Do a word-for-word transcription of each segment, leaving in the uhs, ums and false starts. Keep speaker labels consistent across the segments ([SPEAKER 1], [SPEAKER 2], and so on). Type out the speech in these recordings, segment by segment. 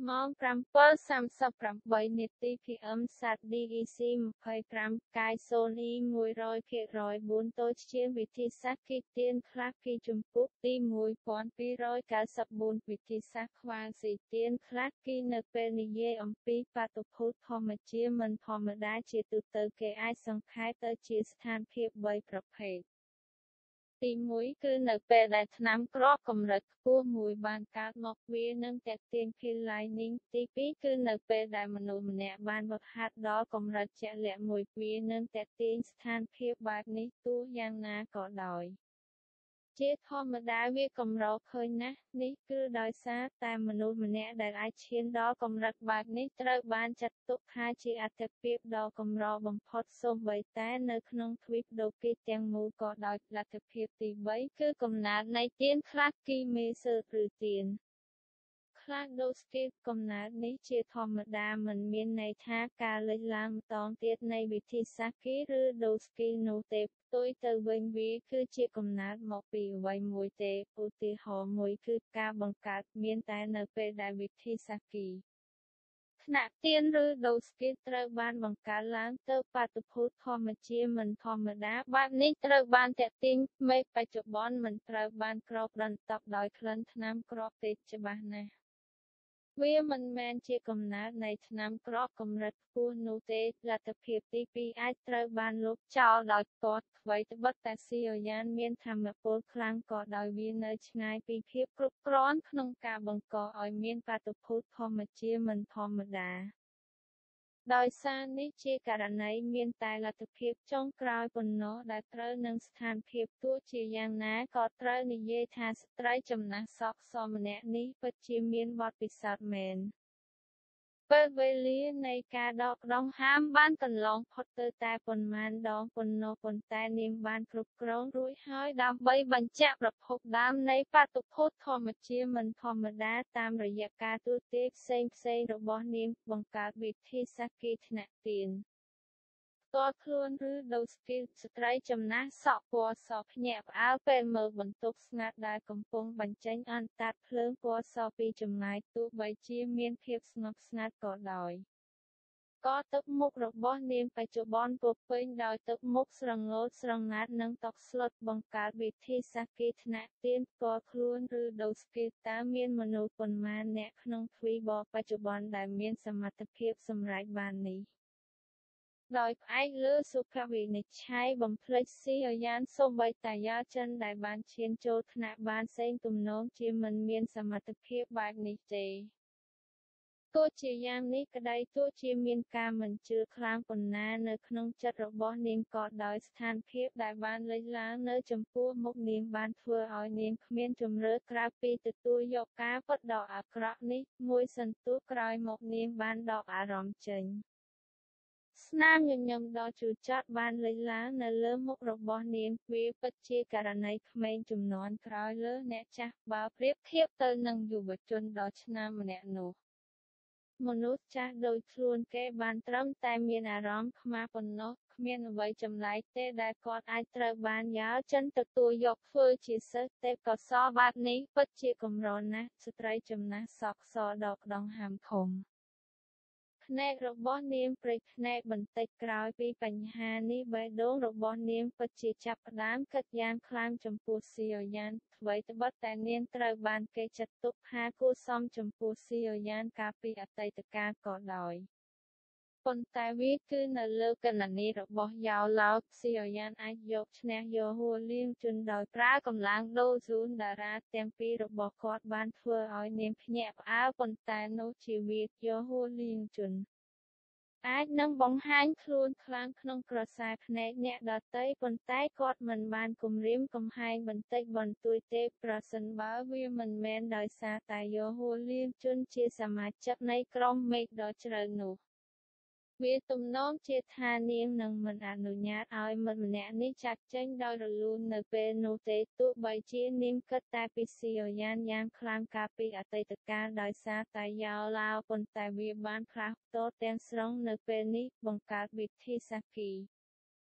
[SPEAKER 1] ម៉ោងប្រាំពាន់សាមសិបប្រាំបីនាទី พี เอ็ม แซด ดี อี ซี ยี่สิบห้า កាយសូន E មួយរយភាគរយបួន តូចជាងវិធីសាស្ត្រគីទានខ្លះគីជំពូកទីមួយពាន់ពីររយកៅសិបបួន វិធីសាស្ត្រខ្វែងស៊ីទានខ្លះគីនៅពេលនិយាយអំពីបាតុភូតធម្មជាមិនធម្មតាជាទូទៅគេអាចសង្ខេបទៅជាស្ថានភាពបីប្រភេទ ទីមួយគឺនៅពេលដែលថ្នាំគ្រាប់កម្រិតខ្ពស់មួយបានកើតមកវានឹងទាក់ទាញ P-lining ទីពីរគឺនៅពេលដែលមនុស្សម្នាក់បានហ្វឹកហាត់ដល់កម្រិតជាក់លាក់មួយវានឹងទាក់ទាញស្ថានភាពបែបនេះទោះយ៉ាងណាក៏ដោយជាធម្មតាវាកម្រឃើញណាស់នេះគឺដោយសារតែមនុស្សម្នាក់ដែលអាចឈានដល់កម្រិតបែបនេះត្រូវបានចាត់ទុកថាជាអត្ថិភាពដ៏កម្របំផុតសូម្បីតែនៅក្នុងទ្វីបដូគីទាំងមូលក៏ដោយលទ្ធភាពទីបីគឺកំណើតនៃទៀនខ្លះគីមេសឺឬទៀនខ្លះដូស្គីកំណើតនេះជាធម្មតាមិនមានន័យថាការលេចឡើងម្តងទៀតនៃវិធីសាស្ត្រគីឬដូស្គីនោះទេផ្ទុយទៅវិញវាគឺជាកំណើតមកពីអ្វីមួយទេឧទាហរណ៍មួយគឺការបង្កើតមានតែនៅពេលដែលវិធីសាស្ត្រគីថ្នាក់ទៀនឬដូស្គីត្រូវបានបង្កើតឡើងទៅបាតុភូតធម្មជាមិនធម្មតាបែបនេះត្រូវបានទាក់ទាញមេឃបច្ចុប្បន្នមិនត្រូវបានគ្របដណ្ដប់ដោយក្លិនថ្នាំគ្រាប់ទេច្បាស់ណាស់វាមិនមែនជាកំណើតនៃថ្នាំគ្រាប់កម្រិតខ្ពស់នោះទេលទ្ធភាពទីពីរអាចត្រូវបានលុបចោលដោយផ្ទាល់អ្វីត្បិតតែស៊ីអយ៉ានមានថាមពលខ្លាំងក៏ដោយវានៅឆ្ងាយពីភាពគ្រប់គ្រាន់ក្នុងការបង្កឲ្យមានបាតុភូតធម្មជាមិនធម្មតាដោយសារនេះជាករណីមានតែលទ្ធភាពចុងក្រោយប៉ុណ្ណោះដែលត្រូវនឹងស្ថានភាពទោះជាយ៉ាងណាក៏ត្រូវនិយាយថាស្ត្រីចំណាស់សក់សម្នាក់នេះពិតជាមានបទពិសោធន៍មែនពេលវេលានៃការដកដង្ហើមបានកន្លងផុតទៅតែប៉ុន្មានដងប៉ុណ្ណោះប៉ុន្តែនាងបានគ្រប់គ្រងរួចហើយដើម្បីបញ្ជាក់ប្រភពដើមនៃបាតុភូតធម្មជាមិនធម្មតាតាមរយៈការទូទាយផ្សេងផ្សេងរបស់នាងបង្កើតវិធីសាស្ត្រគីថ្នាក់ទៀនផ្ទាល់ខ្លួនឬដូស្គីស្ត្រីចំណាស់សក់ពណ៌សភ្ញាក់ផ្អើលពេលមើលបន្ទប់ស្ងាត់ដែលកំពុងបញ្ចេញអណ្ដាតភ្លើងពណ៌សពីចម្ងាយទោះបីជាមានភាពស្ងប់ស្ងាត់ក៏ដោយក៏ទឹកមុខរបស់នាងបច្ចុប្បន្នពោរពេញដោយទឹកមុខស្រងោតស្រងាត់និងតក់ស្លុតបង្កើតវិធីសាស្ត្រគីថ្នាក់ទៀនផ្ទាល់ខ្លួនឬដូស្គីតើមានមនុស្សប៉ុន្មានអ្នកក្នុងទ្វីបបច្ចុប្បន្នដែលមានសមត្ថភាពសម្រេចបាននេះដោយផ្អែកលើសុខវិនិច្ឆ័យបំភ្លេចស៊ីអយ៉ានសូម្បីតែយ៉ាចិនដែលបានឈានចូលថ្នាក់បានសេងទំនងជាមិនមានសមត្ថភាពបែបនេះទេទោះជាយ៉ាងនេះក្តីទោះជាមានការមិនជឿខ្លាំងប៉ុណ្ណានៅក្នុងចិត្តរបស់នាងក៏ដោយស្ថានភាពដែលបានលេចឡើងនៅចំពោះមុខនាងបានធ្វើឲ្យនាងគ្មានជម្រើសក្រៅពីទទួលយកការពិតដ៏អាក្រក់នេះមួយសន្ទុះក្រោយមកនាងបានដកអារម្មណ៍ចេញស្នាមញញឹមដ៏ជូរចត់បានលេចឡើងនៅលើមុខរបស់នាងវាពិតជាករណីក្មេងជំនាន់ក្រោយលើអ្នកចាស់បើប្រៀបធៀបទៅនឹងយុវជនដ៏ឆ្នើមម្នាក់នោះមនុស្សចាស់ដូចខ្លួនគេបានត្រឹមតែមានអារម្មណ៍ខ្មាស់ប៉ុណ្ណោះគ្មានអ្វីចម្លែកទេដែលគាត់អាចត្រូវបានយ៉ាវចិនទទួលយកធ្វើជាសិស្សទេពកោសល្យបែបនេះពិតជាកម្រណាស់ស្ត្រីចំណាស់សក់សដកដង្ហើមធំភ្នែករបស់នាងព្រេចភ្នែកបន្តិចក្រោយពីបញ្ហានេះបេះដូងរបស់នាងពិតជាចាប់ផ្ដើមគិតយ៉ាងខ្លាំងចំពោះស៊ីអយ៉ានអ្វីត្បិតតែនាងត្រូវបានគេចាត់ទុកថាគួរសមចំពោះស៊ីអយ៉ានកាលពីអតីតកាលក៏ដោយប៉ុន្តែវាគឺនៅលើគណនីរបស់យ៉ាវឡោស៊ីអយ៉ានអាចយកឈ្នះយោហួរលៀងជុនដោយប្រើកម្លាំងដូស៊ូនតារាទាំងពីររបស់គាត់បានធ្វើឲ្យនាងភ្ញាក់ផ្អើលប៉ុន្តែនោះជាវាយោហួរលៀងជុនអាចនឹងបង្ហាញខ្លួនខ្លាំងក្នុងក្រសែភ្នែកអ្នកដទៃប៉ុន្តែគាត់មិនបានគំរាមកំហែងបន្តិចបន្តួចទេប្រសិនបើវាមិនមែនដោយសារតែយោហួរលៀងជុនជាសមាជិកនៃក្រុមមេឃដ៏ជ្រៅនោះវាទំនងជាថានាងនឹងមិនអនុញ្ញាតឲ្យមិត្តម្នាក់នេះចាកចេញដោយរលូននៅពេលនោះទេទោះបីជានាងគិតតែពីស៊ីអយ៉ានយ៉ាងខ្លាំងកាលពីអតីតកាលដោយសារតែយ៉ាវឡាវប៉ុន្តែវាបានផ្លាស់ប្តូរទាំងស្រុងនៅពេលនេះបង្កើតវិធីសាស្ត្រគី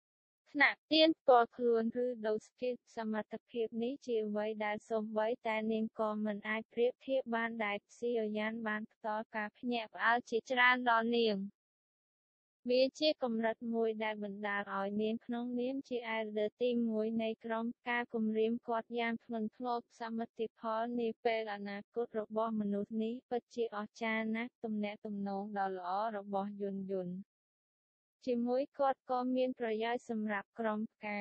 [SPEAKER 1] ថ្នាក់ទានផ្ទាល់ខ្លួនឬដោយស្គីសមត្ថភាពនេះជាអ្វីដែលសូម្បីតែនាងក៏មិនអាចប្រៀបធៀបបានដែរស៊ីអយ៉ានបានផ្ដល់ការភ្ញាក់ផ្អើលជាច្រើនដល់នាងវាជាកម្រិតមួយដែលបណ្ដាលឲ្យនាងក្នុងនាមជាអេលដឺទីមួយនៃក្រុមការគំរាមគាត់យ៉ាងធ្ងន់ធ្ងរសមិទ្ធផលនាពេលអនាគតរបស់មនុស្សនេះពិតជាអស្ចារ្យណាស់ទំនាក់ទំនងដ៏ល្អរបស់យុនយុនជាមួយគាត់ក៏មានប្រយោជន៍សម្រាប់ក្រុមការ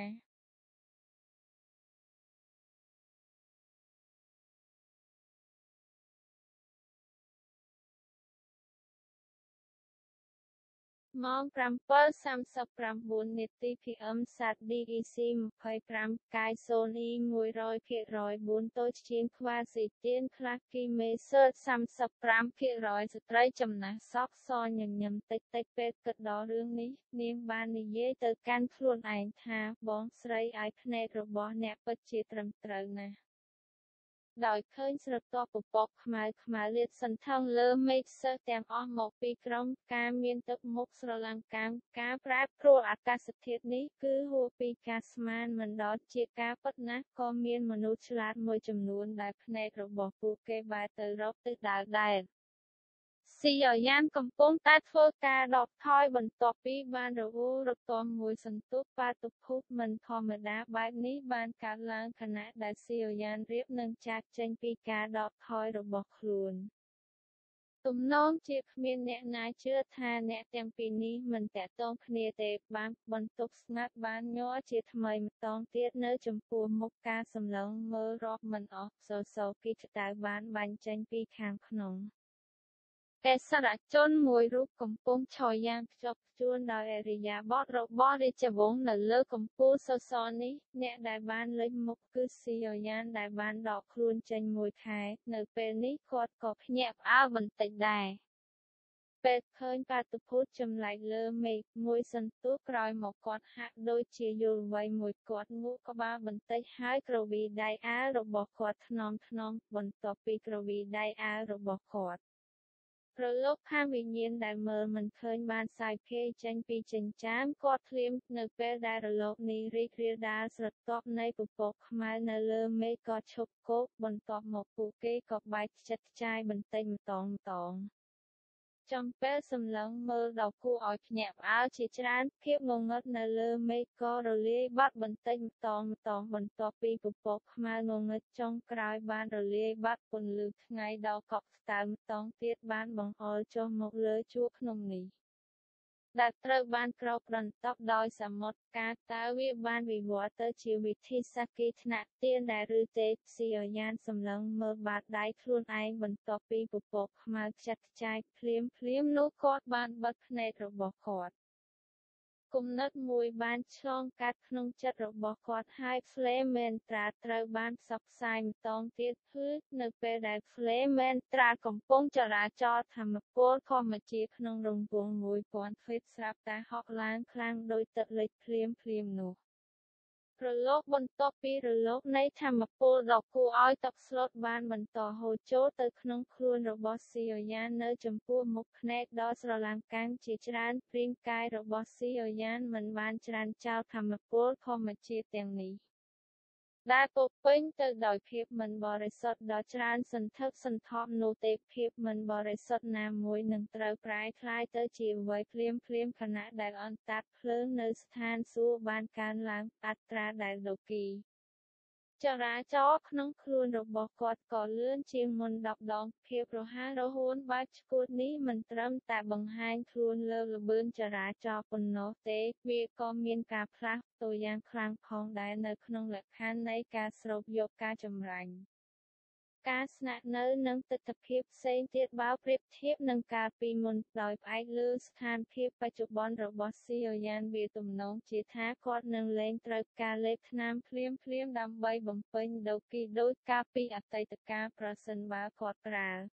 [SPEAKER 1] ម៉ោង ប្រាំពីរសាមសិបប្រាំបួន នាទី ភី អឹម សាត ឌី អ៊ី ស៊ី ยี่สิบห้า កាយ សូនី មួយភាគរយ បួន តូចជាងខ្វាស៊ីទៀនខ្លះគីមេសឺត សាមសិបប្រាំភាគរយ ស្ត្រីចំណាស់សក់សញញឹមតិចៗពេលគិតដល់រឿងនេះ នាងបាននិយាយទៅកាន់ខ្លួនឯងថា បងស្រីឲ្យភ្នែករបស់អ្នកពិតជាត្រឹមត្រូវណាស់ ដោយឃើញស្រទាប់ពពកខ្មៅខ្មៅលាតសន្ធឹងលើមេឃសិស្សទាំងអស់មកពីក្រុមការមានទឹកមុខស្រឡំកាំការប្រែប្រួលអាកាសធាតុនេះគឺហួសពីការស្មានមិនដល់ជាការពិតណាស់ក៏មានមនុស្សឆ្លាតមួយចំនួនដែលភ្នែករបស់ពួកគេបែរទៅរកទិសដៅដែរស៊ីអយ៉ានកំពុងតែធ្វើការដកថយបន្ទាប់ពីបានរអ៊ូរទាំមួយសន្ទុះបាតុភូតមិនធម្មតាបែបនេះបានកើតឡើងខណៈដែលស៊ីអយ៉ានរៀបនឹងចាកចេញពីការដកថយរបស់ខ្លួនទំនងជាគ្មានអ្នកណាជឿថាអ្នកទាំងពីរនេះមិនតាក់ទងគ្នាទេបានបន្ទប់ស្ងាត់បានញ័រជាថ្មីម្តងទៀតនៅចំពោះមុខការសម្លឹងមើលរាប់មិនអស់សសរគីក្តៅបានបាញ់ចេញពីខាងក្នុងកេសរជនមួយរូបកំពុងឈរយ៉ាងខ្ជាប់ខ្ជួនដោយឥរិយាបថរបស់រាជវង្សនៅលើកំពូលសសរនេះអ្នកដែលបានលេចមុខគឺស៊ីអយ៉ានដែលបានដកខ្លួនចេញមួយខែនៅពេលនេះគាត់ក៏ភ្ញាក់ផ្អើលបន្តិចដែរពេលឃើញបាតុភូតចម្លែកលើមេឃមួយសន្ទុះក្រោយមកគាត់ហាក់ដូចជាយល់អ្វីមួយគាត់ងក់ក្បាលបន្តិចហើយក្រវីដៃអាវរបស់គាត់ថ្នមថ្នមបន្ទាប់ពីក្រវីដៃអាវរបស់គាត់រលកខាងវិញ្ញាណដែលមើលមិនឃើញបានសាយភាយចេញពីចិញ្ចើមគាត់ធ្លាមនៅពេលដែលរលកនេះរីករាលដាលស្រទាប់នៃពពកខ្មៅនៅលើមេឃក៏ឈប់គោកបន្ទាប់មកពួកគេក៏បែកខ្ចាត់ខ្ចាយបន្តិចម្តងម្តងចំពេលសម្លឹងមើលដល់គួរឲ្យភ្ញាក់ផ្អើលជាច្រើនភាពងងឹតនៅលើមេឃក៏រលាយបាត់បន្តិចម្តងម្តងបន្ទាប់ពីពពកខ្មៅងងឹតចុងក្រោយបានរលាយបាត់ពន្លឺថ្ងៃដ៏កក់ក្តៅម្តងទៀតបានបង្អុរចុះមកលើជួរភ្នំនេះដែលត្រូវបានគ្របដណ្ដប់ដោយសមុទ្រការតើវាបានវិវត្តទៅជាវិធីសាស្ត្រគីថ្នាក់ទានដែលឬទេស៊ីអយ៉ានសម្លឹងមើលបាតដៃខ្លួនឯងបន្ទាប់ពីពពកខ្មៅខ្ចាត់ខ្ចាយភ្លាមភ្លាមនោះគាត់បានបិទភ្នែករបស់គាត់គំនិតមួយបានឆ្លងកាត់ក្នុងចិត្តរបស់គាត់ហើយហ្វ្លេមែនត្រាត្រូវបានផ្សព្វផ្សាយម្តងទៀតគឺនៅពេលដែលហ្វ្លេមែនត្រាកំពុងចរាចរថាមពលធម្មជាតិក្នុងរង្វង់មួយពាន់ហ្វីតស្រាប់តែហក់ឡើងខ្លាំងដោយទឹកលិចភ្លាមភ្លាមនោះរលកបន្ទាប់ពីរលកនៃថាមពលដ៏គួរឲ្យតក់ស្លុតបានបន្តហូរចូលទៅក្នុងខ្លួនរបស់ស៊ីអយ៉ាននៅចំពោះមុខភ្នែកដ៏ស្រឡាំងកាំងជាច្រើនរាងកាយរបស់ស៊ីអយ៉ានមិនបានច្រានចោលថាមពលធម្មជាតិទាំងនេះដែលពោរពេញទៅដោយភាពមិនបរិសុទ្ធដ៏ច្រើនសន្ធឹកសន្ធាប់នោះទេភាពមិនបរិសុទ្ធណាមួយនឹងត្រូវប្រែក្លាយទៅជាអ្វីភ្លាមភ្លាមខណៈដែលអណ្តាតភ្លើងនៅស្ថានសួគ៌បានកើនឡើងអត្រាដែលលោកីចរាចរណ៍ក្នុងខ្លួនរបស់គាត់ក៏លឿនជាងមុនដប់ដងភាពរហ័សរហួនបែបឆ្កួតនេះមិនត្រឹមតែបង្ហាញខ្លួនលើល្បឿនចរាចរណ៍ប៉ុណ្ណោះទេវាក៏មានការផ្លាស់ប្តូរយ៉ាងខ្លាំងផងដែរនៅក្នុងលក្ខខណ្ឌនៃការស្រូបយកការចម្រាញ់ការស្នាក់នៅនិងទិដ្ឋភាពផ្សេងទៀតបើប្រៀបធៀបនឹងកាលពីមុនដោយផ្អែកលើស្ថានភាពបច្ចុប្បន្នរបស់ស៊ីអយ៉ានវាទំនងជាថាគាត់នឹងលែងត្រូវការលេបថ្នាំភ្លាមភ្លាមដើម្បីបំពេញដូគីដូចកាលពីអតីតកាលប្រសិនបើគាត់ប្រើ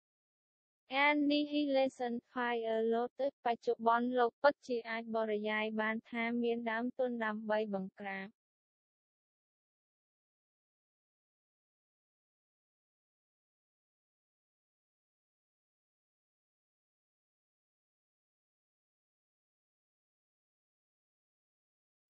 [SPEAKER 1] Annihilation Fire Lotus បច្ចុប្បន្នលោកពិតជាអាចបរិយាយបានថាមានដើមទុនដើម្បីបង្ក្រាប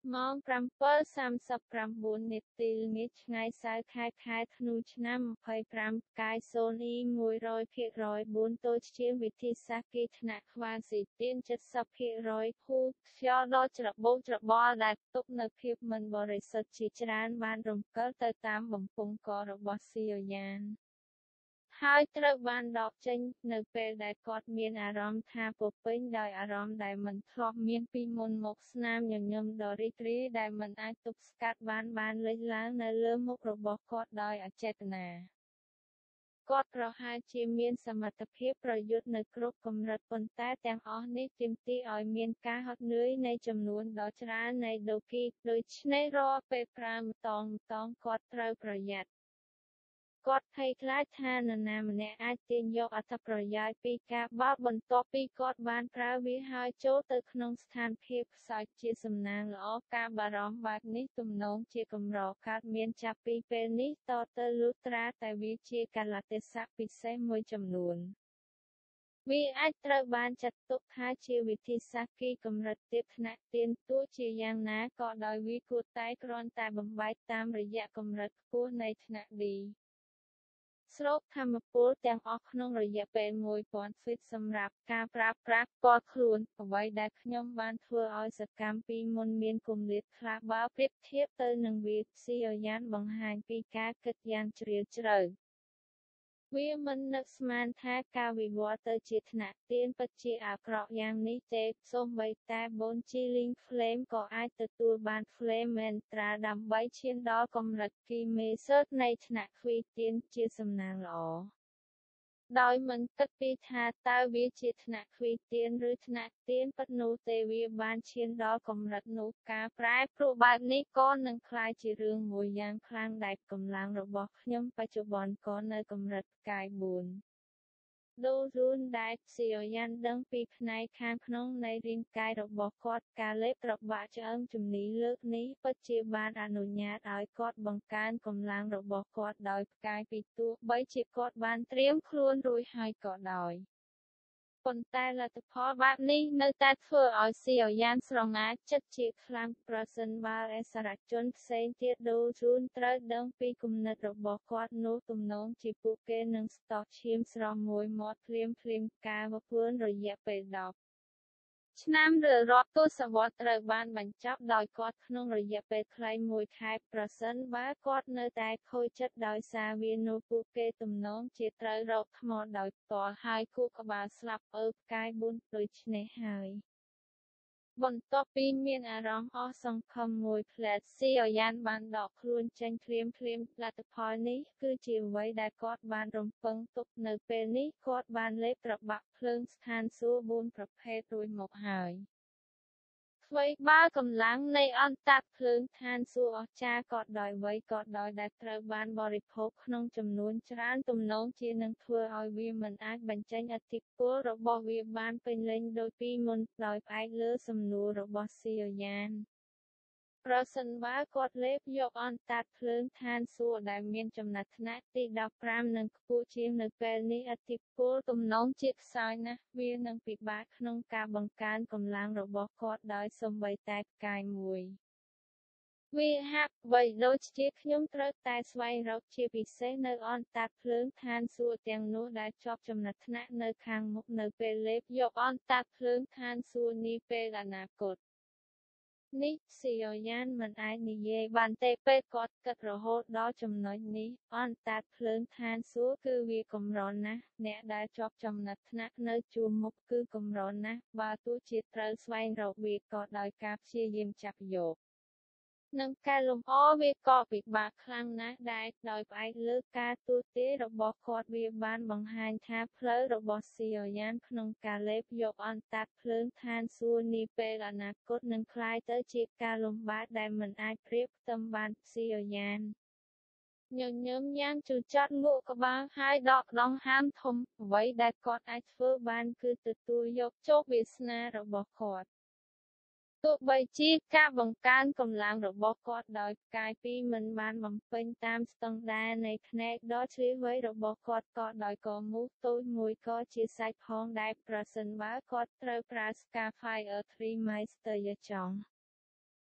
[SPEAKER 1] ម៉ោងប្រាំពីរសាមសិបប្រាំបួននាទីល្ងាចថ្ងៃសៅរ៍ខែខែធ្នូឆ្នាំยี่สิบห้าផ្កាយសូនី មួយរយភាគរយ បួន តូចជាងវិធីសាស្ត្រគេថ្នាក់ខ្វាស៊ីទៀន เจ็ดสิบភាគរយ ភូតខ្យល់ដ៏ច្របូកច្របល់ដែលផ្ទុកនូវភាពមិនបរិសុទ្ធជាច្រើនបានរំកិលទៅតាមបំពង់ករបស់ស៊ីយ៉ូយ៉ាន ហើយត្រូវបានដកចេញនៅពេលដែលគាត់មានអារម្មណ៍ថាពោរពេញដោយអារម្មណ៍ដែលមិនធ្លាប់មានពីមុនមកស្នាមញញឹមដ៏រីករាយដែលមិនអាចទប់ស្កាត់បានបានលេចឡើងនៅលើមុខរបស់គាត់ដោយអចេតនាគាត់ប្រហែលជាមានសមត្ថភាពប្រយុទ្ធនៅគ្រប់កម្រិតប៉ុន្តែទាំងអស់នេះទាមទារឲ្យមានការហត់នឿយនៃចំនួនដ៏ច្រើននៃដូគីដូច្នេះរាល់ពេលប្រើម្តងម្តងគាត់ត្រូវប្រយ័ត្ន គាត់ភ័យខ្លាចថានរណាម្នាក់អាចទាញយកអត្ថប្រយោជន៍ពីការបោកបន្ទាប់ពីគាត់បានប្រើវាហើយចូលទៅក្នុងស្ថានភាពខ្សោយជាសំណាងល្អការបារម្ភបែបនេះទំនងជាកម្រកើតមានចាប់ពីពេលនេះតទៅលុះត្រាតែវាជាកាលៈទេសៈពិសេសមួយចំនួន វាអាចត្រូវបានចាត់ទុកថាជាវិធីសាស្ត្រគីកម្រិតទាបថ្នាក់ទានទោះជាយ៉ាងណាក៏ដោយវាគួរតែគ្រាន់តែបំបែកតាមរយៈកម្រិតខ្ពស់នៃថ្នាក់ D ស្រូបថាមពលទាំងអស់ក្នុងរយៈពេល មួយពាន់ហ្វីត សម្រាប់ការប្រើប្រាស់ផ្ទាល់ខ្លួនអ្វីដែលខ្ញុំបានធ្វើឲ្យសកម្មពីមុនមានគម្លាតខ្លះបើប្រៀបធៀបទៅនឹងវាស៊ីយ៉ូយ៉ានបង្ហាញពីការគិតយ៉ាងជ្រាលជ្រៅ វាមិននឹកស្មានថាការវិវត្តទៅជាថ្នាក់ទានពិតជាអាក្រក់យ៉ាងនេះទេសូម្បីតែបូនជីលីងហ្វ្លេមក៏អាចទទួលបានហ្វ្លេមមែនត្រាដើម្បីឈានដល់កម្រិតគីមេសឺតនៃថ្នាក់ខ្វីទានជាសំណាងល្អ ដោយមិនគិតពីថាតើវាជាថ្នាក់ខ្វីទានឬថ្នាក់ទានពិតនោះទេវាបានឈានដល់កម្រិតនោះការប្រែប្រួលបែបនេះក៏នឹងក្លាយជារឿងមួយយ៉ាងខ្លាំងដែលកម្លាំងរបស់ខ្ញុំបច្ចុប្បន្នក៏នៅកម្រិតផ្កាយបួន ដូរូនដែលស៊ីយ៉ូយ៉ានដឹងពីផ្នែកខាងក្នុងនៃរាងកាយរបស់គាត់ការលេបត្របាក់ឆ្អឹងជំនីលើកនេះពិតជាបានអនុញ្ញាតឲ្យគាត់បង្កើនកម្លាំងរបស់គាត់ដោយផ្កាយពីទោះបីជាគាត់បានត្រៀមខ្លួនរួចហើយក៏ដោយ ប៉ុន្តែលទ្ធផលបែបនេះនៅតែធ្វើឲ្យស៊ីយ៉ូយ៉ានស្រងាចចិត្តជាខ្លាំងប្រសិនបើអិសរាជជនផ្សេងទៀតដូរូនត្រូវដឹងពីគំនិតរបស់គាត់នោះទំនងជាពួកគេនឹងស្តោះឈាមស្រស់មួយមាត់ភ្លាមភ្លាមការវពួនរយៈពេល ដប់ ឆ្នាំឬរាប់ទសវត្សរ៍ត្រូវបានបញ្ចប់ដោយគាត់ក្នុងរយៈពេលខ្លីមួយខែប្រសិនបើគាត់នៅតែខូចចិត្តដោយសារវានោះពួកគេទំនងជាត្រូវរកថ្មដោយផ្ទាល់ហើយខួរក្បាលស្លាប់អើផ្កាយបួនដូច្នេះហើយ បន្ទាប់ពីមានអារម្មណ៍អស់សង្ឃឹមមួយភ្លែតស៊ីយ៉ូយ៉ានបានដកខ្លួនចេញភ្លាមភ្លាមលទ្ធផលនេះគឺជាអ្វីដែលគាត់បានរំពឹងទុកនៅពេលនេះគាត់បានលេបត្របាក់ភ្លើងស្ថានសួគ៌បួនប្រភេទរួចមកហើយ អ្វីបើកម្លាំងនៃអណ្តាតភ្លើងឋានសួគ៌អស្ចារ្យក៏ដោយអ្វីក៏ដោយដែលត្រូវបានបរិភោគក្នុងចំនួនច្រើនទំនងជានឹងធ្វើឲ្យវាមិនអាចបញ្ចេញឥទ្ធិពលរបស់វាបានពេញលេញដូចពីមុនដោយផ្អែកលើសំណួររបស់ស៊ីយ៉ូយ៉ាន ប្រសិនបើគាត់លេបយកអណ្តាតភ្លើងឋានសួគ៌ដែលមានចំណាត់ថ្នាក់ទីដប់ប្រាំនិងខ្ពស់ជាងនៅពេលនេះឥទ្ធិពលទំនងជាខ្សោយណាស់វានឹងពិបាកក្នុងការបង្កើនកម្លាំងរបស់គាត់ដោយសូម្បីតែផ្កាយមួយ វាហាក់បីដូចជាខ្ញុំត្រូវតែស្វែងរកជាពិសេសនៅអណ្តាតភ្លើងឋានសួគ៌ទាំងនោះដែលជាប់ចំណាត់ថ្នាក់នៅខាងមុខនៅពេលលេបយកអណ្តាតភ្លើងឋានសួគ៌នាពេលអនាគត នេះស៊ីយ៉ូយ៉ានមិនអាចនិយាយបានទេពេលគាត់គិតរហូតដល់ចំណុចនេះអណ្តាតភ្លើងឋានសួគ៌គឺវាកម្រណាស់អ្នកដែលជាប់ចំណាត់ថ្នាក់នៅជួរមុខគឺកម្រណាស់បើទោះជាត្រូវស្វែងរកវាក៏ដោយការព្យាយាមចាប់យក និងកែលម្អវាក៏ពិបាកខ្លាំងណាស់ដែរដោយផ្អែកលើការទូទាយរបស់គាត់វាបានបង្ហាញថាផ្លូវរបស់ស៊ីយ៉ូយ៉ានក្នុងការលេបយកអណ្តាតភ្លើងឋានសួគ៌នាពេលអនាគតនឹងក្លាយទៅជាការលំបាកដែលមិនអាចប្រៀបផ្ទឹមបានស៊ីយ៉ូយ៉ាន ញញឹមយ៉ាងជូរចត់ងក់ក្បាលហើយដកដង្ហើមធំអ្វីដែលគាត់អាចធ្វើបានគឺទទួលយកជោគវាសនារបស់គាត់ ទោះបីជាការបង្កើនកម្លាំងរបស់គាត់ដោយផ្កាយពីរមិនបានបំពេញតាមស្តង់ដារនៃភ្នែកដ៏ឈ្លាសវៃរបស់គាត់ក៏ដោយក៏មូសតូចមួយក៏ជាសាច់ផងដែរប្រសិនបើគាត់ត្រូវប្រើ Scarfire 3 Master យចង់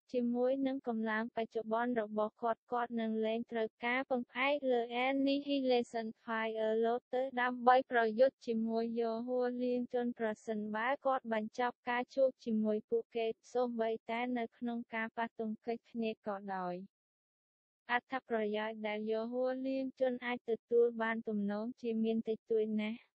[SPEAKER 1] ជាមួយនឹងកម្លាំងបច្ចុប្បន្នរបស់គាត់គាត់នឹងលែងត្រូវការពឹងផ្អែកលើ Annihilation Fire Load ទៅដើម្បីប្រយុទ្ធជាមួយយោហួរលាងជន់ប្រសិនបើគាត់បញ្ចប់ការជួបជាមួយពួកគេសូម្បីតែនៅក្នុងការប៉ះទង្គិចគ្នាក៏ដោយអត្ថប្រយោជន៍ដែលយោហួរលាងជន់អាចទទួលបានទំនងជាមានតិចតួចណាស់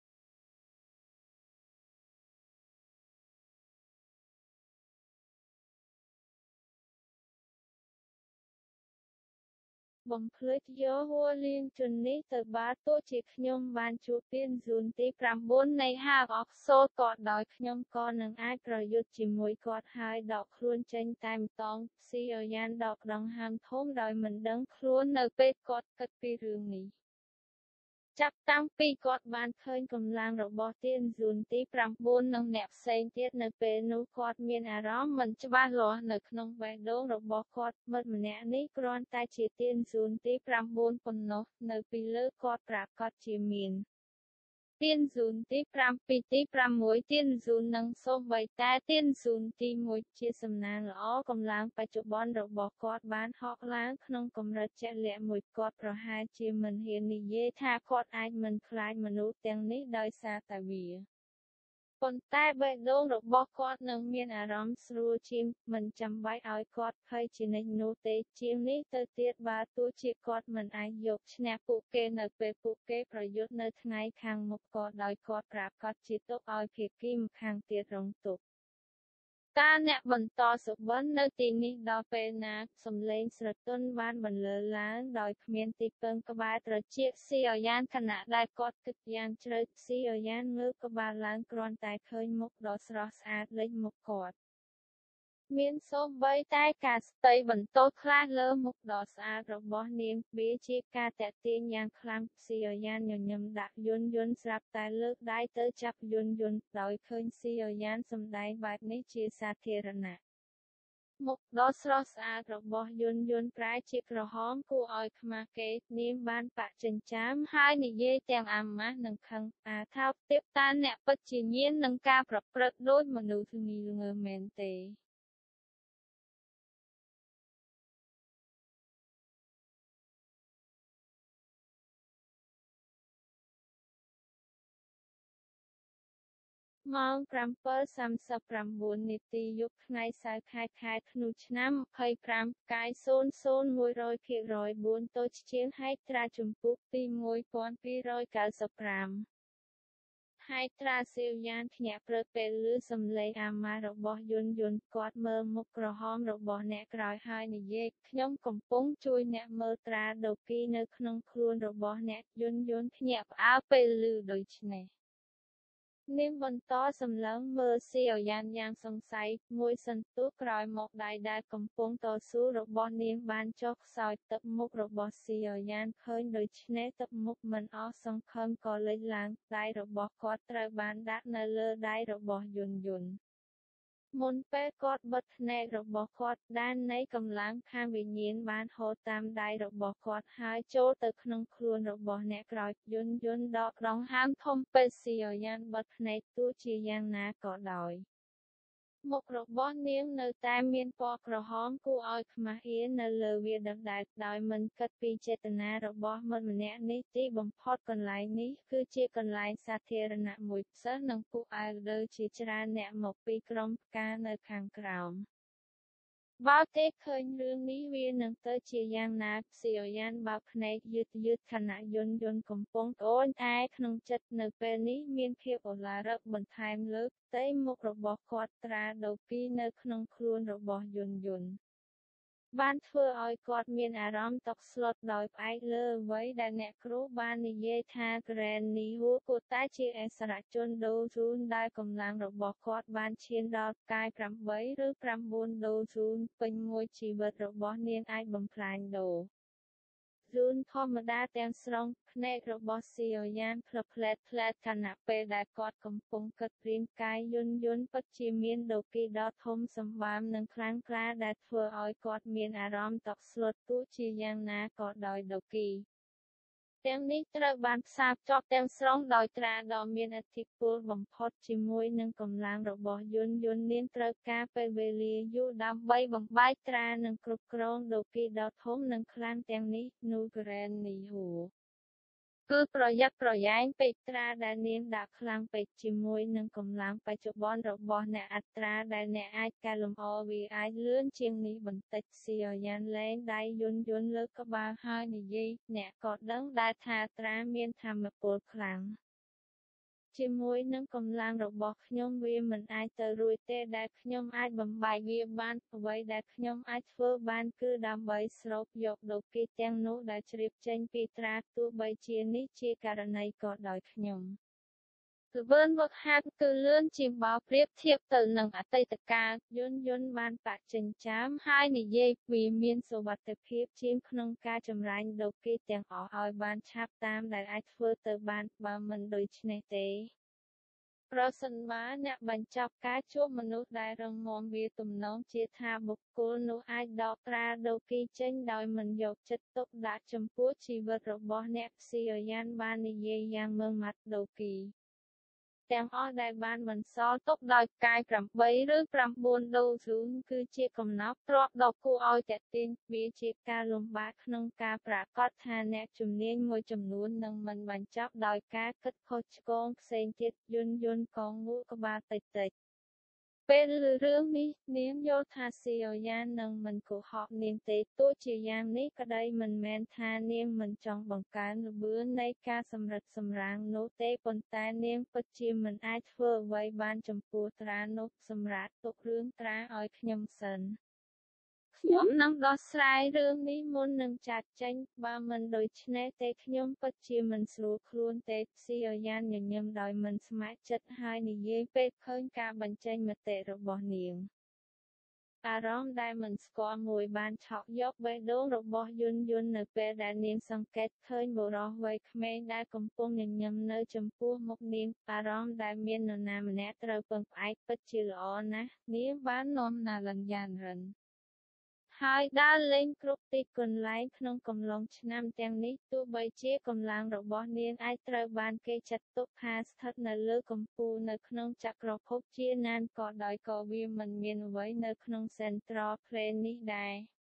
[SPEAKER 1] បំភ្លេចយោហួរលាងជន់នេះទៅបើទោះជាខ្ញុំបានជួបទានស៊ូនទីប្រាំបួននៃហាវអុកសូតក៏ដោយខ្ញុំក៏នឹងអាចប្រយុទ្ធជាមួយគាត់ហើយដកខ្លួនចេញតែម្តងស៊ីអយ៉ានដកដង្ហើមធំដោយមិនដឹងខ្លួននៅពេលគាត់គិតពីរឿងនេះចាប់តាំងពីគាត់បានឃើញកម្លាំងរបស់ទានស៊ូនទីប្រាំបួននិងអ្នកផ្សេងទៀតនៅពេលនោះគាត់មានអារម្មណ៍មិនច្បាស់លាស់នៅក្នុងបេះដូងរបស់គាត់មិត្តម្នាក់នេះគ្រាន់តែជាទានស៊ូនទីប្រាំបួនប៉ុណ្ណោះនៅពីលើគាត់ប្រាកដជាមានទានស៊ូនទីប្រាំពីរទីប្រាំមួយទានស៊ូននិងសូម្បីតែទានស៊ូនទីមួយជាសំណាងល្អកម្លាំងបច្ចុប្បន្នរបស់គាត់បានហក់ឡើងក្នុងកម្រិតជាក់លាក់មួយគាត់ប្រហែលជាមិនហ៊ាននិយាយថាគាត់អាចមិនខ្លាចមនុស្សទាំងនេះដោយសារតែវាប៉ុន្តែបេះដូងរបស់គាត់នឹងមានអារម្មណ៍ស្រួលជាងមិនចាំបាច់ឲ្យគាត់ភ័យជានិច្ចនោះទេជាងនេះទៅទៀតបើទោះជាគាត់មិនអាចយកឈ្នះពួកគេនៅពេលពួកគេប្រយុទ្ធនៅថ្ងៃខាងមុខក៏ដោយគាត់ប្រាកដជាទុកឲ្យភាគីម្ខាងទៀតរងទុក្ខតើអ្នកបន្តសុបិននៅទីនេះដល់ពេលណាសំឡេងស្រទន់បានបន្លឺឡើងដោយគ្មានទីពឹងក្បាលត្រចៀកស៊ីអយ៉ានខណៈដែលគាត់គិតយ៉ាងជ្រៅស៊ីអយ៉ានងើបក្បាលឡើងគ្រាន់តែឃើញមុខដ៏ស្រស់ស្អាតលេចមុខគាត់មានសូម្បីតែការស្ទៃបន្ទោសខ្លះលើមុខដ៏ស្អាតរបស់នាងវាជាការតាក់ទាញយ៉ាងខ្លាំងស៊ីអយ៉ានញញឹមដាក់យន់យន់ស្រាប់តែលើកដៃទៅចាប់យន់យន់ដោយឃើញស៊ីអយ៉ានសម្ដែងបែបនេះជាសាធារណៈមុខដ៏ស្រស់ស្អាតរបស់យន់យន់ប្រែជាក្រហមគួរឲ្យខ្មាស់គេនាងបានបច្ចិញ្ចាមហើយនិយាយទាំងអាម៉ាស់និងខឹងអាថោកទាបតើអ្នកពិតជាញៀននឹងការប្រព្រឹត្តដូចមនុស្សល្ងីល្ងើមែនទេម៉ោង ប្រាំពីរសាមសិបប្រាំបួន នាទីយប់ថ្ងៃសៅរ៍ខែខែធ្នូឆ្នាំម្ភៃប្រាំផ្កាយศูนย์ ศูนย์ មួយរយភាគរយបួនតូចជាងហិកត្រាជំពូកទីមួយពាន់ពីររយកៅសិបប្រាំហិកត្រាស៊ីវយ៉ានភ្ញាក់ព្រឹកពេលឮសំឡេងអាម៉ាស់របស់យន់យន់គាត់មើលមុខក្រហមរបស់អ្នកក្រោយហើយនិយាយខ្ញុំកំពុងជួយអ្នកមើលត្រាដូគីនៅក្នុងខ្លួនរបស់អ្នកយន់យន់ភ្ញាក់ផ្អើលពេលឮដូច្នេះនាងបន្តសម្លឹងមើលស៊ីអយ៉ានយ៉ាងសង្ស័យមួយសន្ទុះក្រោយមកដៃដែលកំពុងតស៊ូរបស់នាងបានចុះខ្សោយទឹកមុខរបស់ស៊ីអយ៉ានឃើញដូច្នេះទឹកមុខមិនអស់សង្ឃឹមក៏លេចឡើងដៃរបស់គាត់ត្រូវបានដាក់នៅលើដៃរបស់យន់យន់មុនពេលគាត់បិទភ្នែករបស់គាត់ដាននៃកម្លាំងខាងវិញ្ញាណបានហូរតាមដៃរបស់គាត់ហើយចូលទៅក្នុងខ្លួនរបស់អ្នកក្រោយយន់យន់ដកដង្ហើមធំពេលស៊ីអយ៉ានបិទភ្នែកទោះជាយ៉ាងណាក៏ដោយមុខរបស់នាងនៅតែមានពណ៌ក្រហមគួរឲ្យខ្មាស់អៀននៅលើវាដដែលដោយមិនគិតពីចេតនារបស់មិត្តម្នាក់នេះទីបំផុតកន្លែងនេះគឺជាកន្លែងសាធារណៈមួយសិស្សនិងពួកអែលដឺជាច្រើនអ្នកមកពីក្រុមផ្កានៅខាងក្រោមបើទេឃើញរឿងនេះវានឹងទៅជាយ៉ាងណាស៊ីអយ៉ានបើកភ្នែកយឺតយឺតខណៈយន់យន់កំពុងត្អូញត្អែក្នុងចិត្តនៅពេលនេះមានភាពឱឡារិកបន្ថែមលើផ្ទៃមុខរបស់គាត់ត្រាដូគីនៅក្នុងខ្លួនរបស់យន់យន់បានធ្វើឲ្យគាត់មានអារម្មណ៍តក់ស្លុតដោយផ្អែកលើអ្វីដែលអ្នកគ្រូបាននិយាយថា Granny Hu គួរតែជាអក្សរជនដូស៊ូនដែលកម្លាំងរបស់គាត់បានឈានដល់ផ្កាយប្រាំបីឬប្រាំបួនដូស៊ូនពេញមួយជីវិតរបស់នាងអាចបំផ្លាញដូស៊ូនធម្មតាទាំងស្រុងភ្នែករបស់ស៊ីអយ៉ានផ្លឹបផ្លែតផ្លែតខណៈពេលដែលគាត់កំពុងគិតព្រាងកាយយន់យន់ពិតជាមានដូគីដ៏ធំសម្បើមនិងខ្លាំងក្លាដែលធ្វើឲ្យគាត់មានអារម្មណ៍តក់ស្លុតទោះជាយ៉ាងណាក៏ដោយដូគីទាំងនេះត្រូវបានផ្សារភ្ជាប់ទាំងស្រុងដោយត្រាដ៏មានឥទ្ធិពលបំផុតជាមួយនឹងកម្លាំងរបស់យន្តយន្តនាងត្រូវការពេលវេលាយូរដើម្បីបំបែកត្រានិងគ្រប់គ្រងដូគីដ៏ធំនិងខ្លាំងទាំងនេះនូក្រែននីហួរគឺប្រយ័ត្នប្រយែងពេកត្រាដែលនាងដាក់ខ្លាំងពេកជាមួយនឹងកម្លាំងបច្ចុប្បន្នរបស់អ្នកអត្រាដែលអ្នកអាចកែលម្អវាអាចលឿនជាងនេះបន្តិចស៊ីអយ៉ានលែងដៃយន្តយន្តលើក្បាលហើយនិយាយអ្នកក៏ដឹងដែរថាត្រាមានថាមពលខ្លាំងជាមួយនឹងកម្លាំងរបស់ខ្ញុំវាមិនអាចទៅរួចទេដែលខ្ញុំអាចបំបែកវាបានអ្វីដែលខ្ញុំអាចធ្វើបានគឺដើម្បីស្រូបយកដូគីទាំងនោះដែលជ្រាបចេញពីត្រាទោះបីជានេះជាករណីក៏ដោយខ្ញុំល្បឿនហ្វឹកហាត់គឺលឿនជាងបើប្រៀបធៀបទៅនឹងអតីតកាលយន្តយន្តបានបច្ចិញ្ចាមហើយនិយាយវាមានសុវត្ថិភាពជាងក្នុងការចម្រាញ់ដូគីទាំងអស់ឲ្យបានឆាប់តាមដែលអាចធ្វើទៅបានបើមិនដូច្នេះទេប្រសិនបើអ្នកបញ្ចប់ការជួបមនុស្សដែលរឹងមាំវាទំនងជាថាបុគ្គលនោះអាចដកត្រាដូគីចេញដោយមិនយកចិត្តទុកដាក់ចំពោះជីវិតរបស់អ្នកស៊ីអយ៉ានបាននិយាយយ៉ាងម៉ឺងម៉ាត់ដូគីទាំងអស់ដែលបានបន្សល់ទុកដោយកាយប្រាំបីឬប្រាំបួនដូស៊ូនគឺជាកំណប់ទ្រព្យដ៏គួរឲ្យទាក់ទាញវាជាការលំបាកក្នុងការប្រាកដថាអ្នកជំនាញមួយចំនួននឹងមិនបញ្ចប់ដោយការគិតខុសឆ្គងផ្សេងទៀតយន្តយន្តកងងក់ក្បាលតិចតិចពេលឮរឿងនេះនាងយល់ថាស៊ីអយ៉ាននឹងមិនកុហកនាងទេទោះជាយ៉ាងនេះក្តីមិនមែនថានាងមិនចង់បង្កើនល្បឿននៃការសម្រិតសម្រាំងនោះទេប៉ុន្តែនាងពិតជាមិនអាចធ្វើអ្វីបានចំពោះត្រានោះសម្រាប់ទុករឿងត្រាឲ្យខ្ញុំសិនខ្ញុំនឹងដោះស្រាយរឿងនេះមុននឹងចាត់ចេញបើមិនដូច្នេះទេខ្ញុំពិតជាមិនស្រួលខ្លួនទេស៊ីអយ៉ានញញឹមដោយមិនស្ម័គ្រចិត្តហើយនិយាយពេលឃើញការបញ្ចេញមតិរបស់នាងអារម្មណ៍ដែលមិនស្គាល់មួយបានឆក់យកបេះដូងរបស់យន្តយន្តនៅពេលដែលនាងសង្កេតឃើញបុរសវ័យក្មេងដែលកំពុងញញឹមនៅចំពោះមុខនាងអារម្មណ៍ដែលមាននរណាម្នាក់ត្រូវពឹងផ្អែកពិតជាល្អណាស់នាងបាននាំណាលិនយ៉ានរិនហើយដើរលេងគ្រប់ទីកន្លែងក្នុងកំឡុងឆ្នាំទាំងនេះទោះបីជាកម្លាំងរបស់នាងអាចត្រូវបានគេចាត់ទុកថាស្ថិតនៅលើកំពូលនៅក្នុងចក្រភពជាណានក៏ដោយក៏វាមិនមានអ្វីនៅក្នុង Central Plain នេះដែរ